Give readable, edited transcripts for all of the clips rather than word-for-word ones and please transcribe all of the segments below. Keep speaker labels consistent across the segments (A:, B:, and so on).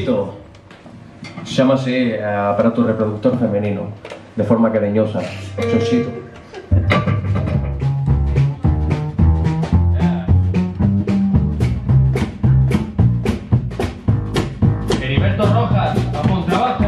A: Chochito. Se llama así aparato reproductor femenino, de forma cariñosa. Chochito. Heriberto Rojas, a contrabajo.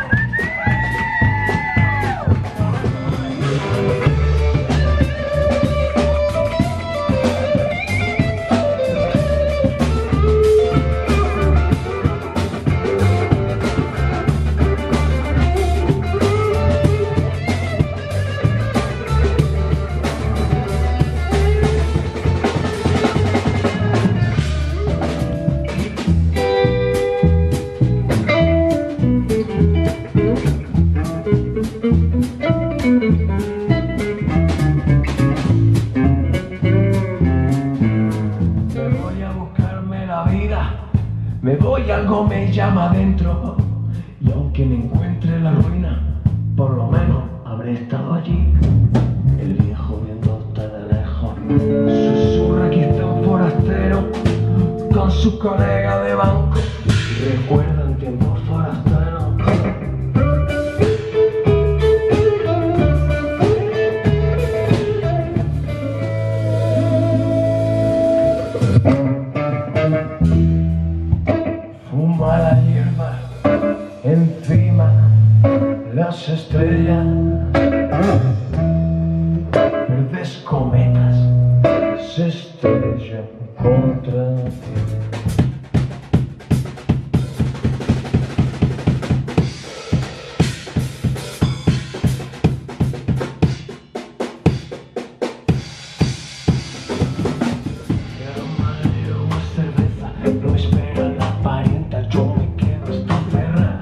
B: Me voy, algo me llama adentro, y aunque me encuentre en la ruina, por lo menos habré estado allí. El viejo viéndote de lejos, susurra quizá un forastero con su colega de banco, y recuerdan tiempos forasteros. Fuma la hierba, encima las estrellas, verdes cometas se estrellan contra ti. No esperan las parientas, yo me quedo esta perra.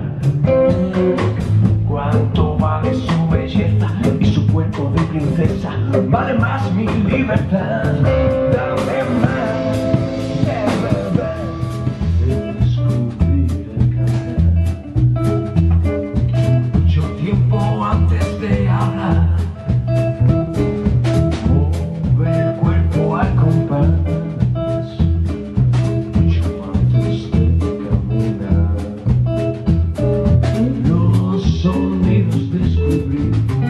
B: ¿Cuánto vale su belleza y su cuerpo de princesa? Vale más mi libertad. Dame más de verdad, de descubrir el cantar. Mucho tiempo antes de hablar, mover el cuerpo al compás. Sonidos descubrir.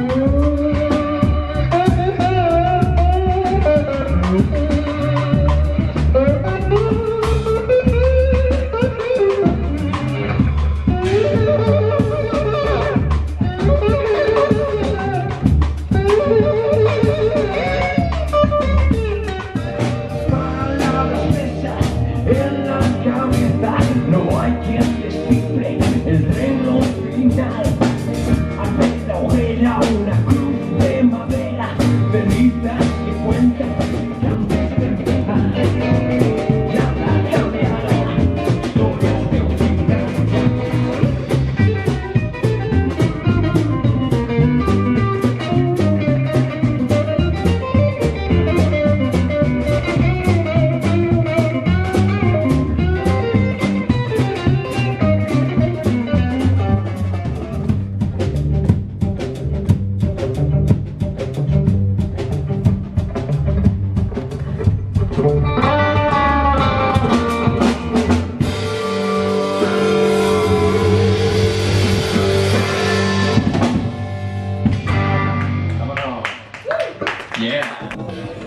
B: Palabras pesas en la cabeza, no hay quien descifre el reloj final. Una cruz de madera, cenizas que cuentan antes de empezar. Nada cambiará, historias de un final.
A: Yeah.